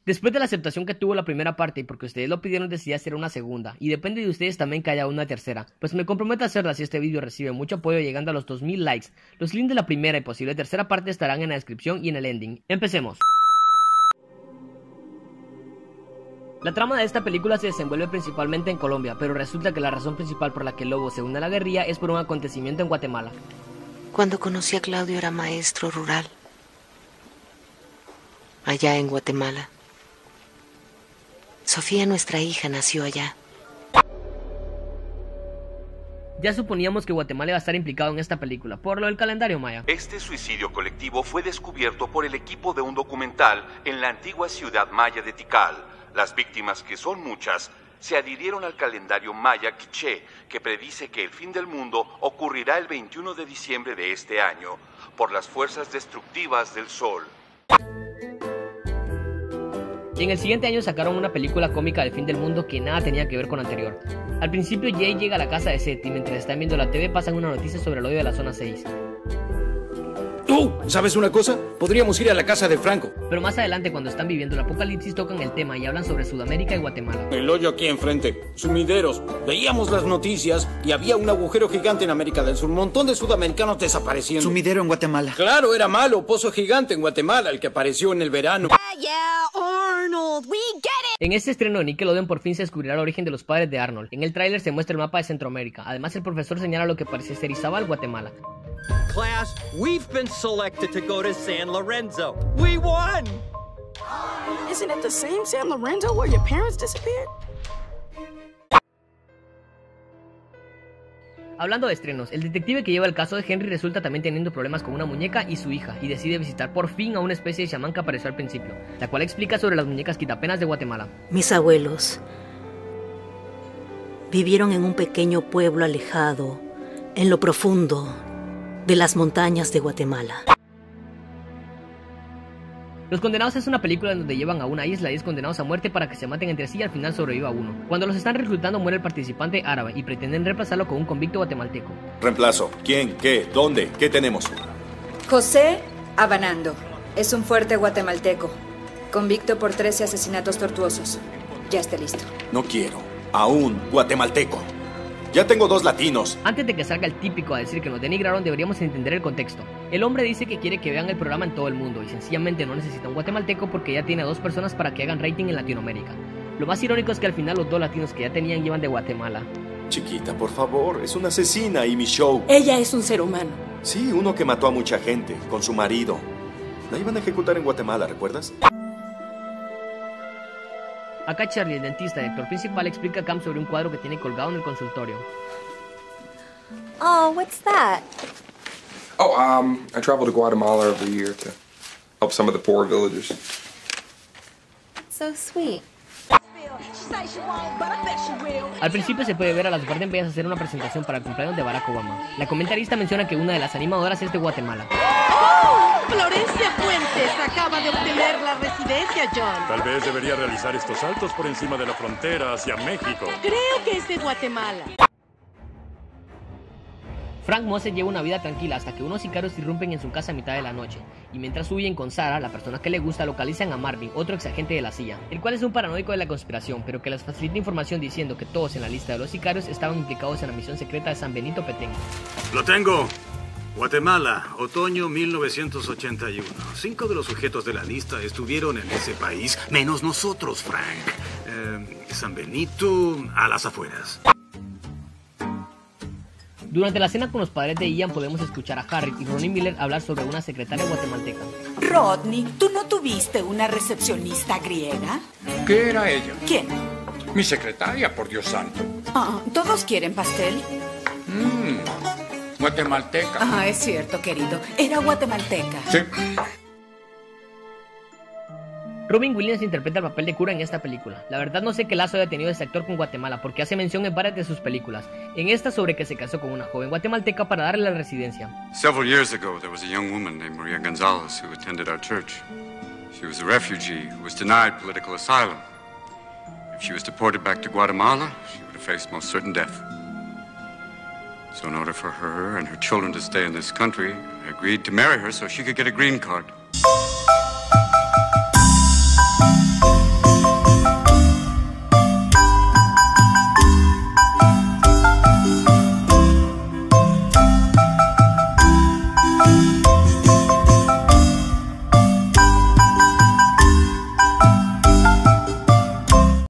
Después de la aceptación que tuvo la primera parte y porque ustedes lo pidieron, decidí hacer una segunda, y depende de ustedes también que haya una tercera, pues me comprometo a hacerla si este vídeo recibe mucho apoyo llegando a los 2000 likes. Los links de la primera y posible tercera parte estarán en la descripción y en el ending. Empecemos. La trama de esta película se desenvuelve principalmente en Colombia, pero resulta que la razón principal por la que Lobo se une a la guerrilla es por un acontecimiento en Guatemala. Cuando conocí a Claudio era maestro rural, allá en Guatemala. Sofía, nuestra hija, nació allá. Ya suponíamos que Guatemala iba a estar implicado en esta película, por lo del calendario maya. Este suicidio colectivo fue descubierto por el equipo de un documental en la antigua ciudad maya de Tikal. Las víctimas, que son muchas, se adhirieron al calendario maya quiché, que predice que el fin del mundo ocurrirá el 21 de diciembre de este año, por las fuerzas destructivas del sol. Y en el siguiente año sacaron una película cómica del fin del mundo que nada tenía que ver con la anterior. Al principio Jay llega a la casa de Seth y mientras están viendo la TV pasan una noticia sobre el hoyo de la zona 6. ¿Sabes una cosa? Podríamos ir a la casa de Franco. Pero más adelante, cuando están viviendo el apocalipsis, tocan el tema y hablan sobre Sudamérica y Guatemala. El hoyo aquí enfrente, sumideros. Veíamos las noticias y había un agujero gigante en América del Sur. Un montón de sudamericanos desapareciendo. Sumidero en Guatemala. Claro, era malo. Pozo gigante en Guatemala, el que apareció en el verano. Arnold, we get it. En este estreno de Nickelodeon por fin se descubrirá el origen de los padres de Arnold. En el tráiler se muestra el mapa de Centroamérica. Además, el profesor señala lo que parece ser Izabal, Guatemala. Class, we've been selected to go to San Lorenzo. We won! Isn't it the same San Lorenzo where your parents disappeared? Hablando de estrenos, el detective que lleva el caso de Henry resulta también teniendo problemas con una muñeca y su hija, y decide visitar por fin a una especie de chamán que apareció al principio, la cual explica sobre las muñecas quitapenas de Guatemala. Mis abuelos vivieron en un pequeño pueblo alejado, en lo profundo de las montañas de Guatemala. Los Condenados es una película en donde llevan a una isla 10 condenados a muerte para que se maten entre sí y al final sobreviva uno. Cuando los están reclutando muere el participante árabe y pretenden reemplazarlo con un convicto guatemalteco. Reemplazo. ¿Quién? ¿Qué? ¿Dónde? ¿Qué tenemos? José Abanando. Es un fuerte guatemalteco. Convicto por 13 asesinatos tortuosos. Ya está listo. No quiero a un guatemalteco. Ya tengo 2 latinos. Antes de que salga el típico a decir que nos denigraron, deberíamos entender el contexto. El hombre dice que quiere que vean el programa en todo el mundo y sencillamente no necesita un guatemalteco porque ya tiene a 2 personas para que hagan rating en Latinoamérica. Lo más irónico es que al final los 2 latinos que ya tenían llevan de Guatemala. Chiquita, por favor, es una asesina y mi show. Ella es un ser humano. Sí, uno que mató a mucha gente, con su marido. La iban a ejecutar en Guatemala, ¿recuerdas? Acá Charlie, el dentista y actor principal, explica a Cam sobre un cuadro que tiene colgado en el consultorio. Oh, what's that? I travel to Guatemala every year to help some of the poor villagers. So sweet. Al principio se puede ver a las Bardenbeyas hacer una presentación para el cumpleaños de Barack Obama. La comentarista menciona que una de las animadoras es de Guatemala. Florencia Fuentes acaba de obtener la residencia, John. Tal vez debería realizar estos saltos por encima de la frontera hacia México. Creo que es de Guatemala. Frank Moses lleva una vida tranquila hasta que unos sicarios irrumpen en su casa a mitad de la noche, y mientras huyen con Sarah, la persona que le gusta, localizan a Marvin, otro exagente de la CIA, el cual es un paranoico de la conspiración, pero que les facilita información diciendo que todos en la lista de los sicarios estaban implicados en la misión secreta de San Benito Petén. Lo tengo. Guatemala, otoño 1981. 5 de los sujetos de la lista estuvieron en ese país, menos nosotros, Frank. San Benito, a las afueras. Durante la cena con los padres de Ian podemos escuchar a Harry y Ronnie Miller hablar sobre una secretaria guatemalteca. Rodney, ¿tú no tuviste una recepcionista griega? ¿Qué era ella? ¿Quién? Mi secretaria, por Dios santo. ¿Todos quieren pastel? Guatemalteca. Es cierto, querido. Era guatemalteca. Sí. Robin Williams interpreta el papel de cura en esta película. La verdad no sé qué lazo haya tenido este actor con Guatemala porque hace mención en varias de sus películas. En esta sobre que se casó con una joven guatemalteca para darle la residencia. Several years ago there was a young woman named Maria Gonzalez who attended our church. She was a refugee who was denied political asylum. If she was deported back to Guatemala, she would have faced most certain death. So in order for her and her children to stay in this country, I agreed to marry her so she could get a green card.